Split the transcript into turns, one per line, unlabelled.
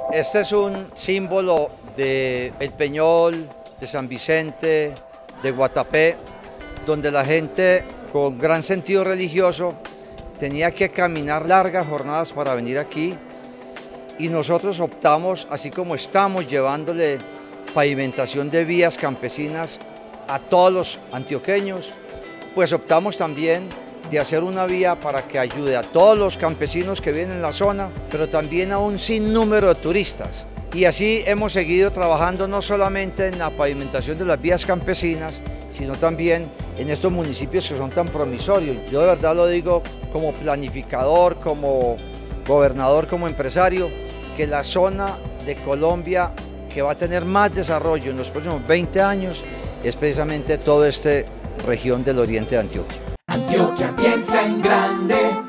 Este es un símbolo de El Peñol, de San Vicente, de Guatapé, donde la gente con gran sentido religioso tenía que caminar largas jornadas para venir aquí, y nosotros optamos, así como estamos llevándole pavimentación de vías campesinas a todos los antioqueños, pues optamos también de hacer una vía para que ayude a todos los campesinos que vienen en la zona, pero también a un sinnúmero de turistas. Y así hemos seguido trabajando no solamente en la pavimentación de las vías campesinas, sino también en estos municipios que son tan promisorios. Yo de verdad lo digo como planificador, como gobernador, como empresario, que la zona de Colombia que va a tener más desarrollo en los próximos 20 años es precisamente toda esta región del oriente de Antioquia.
Antioquia piensa en grande.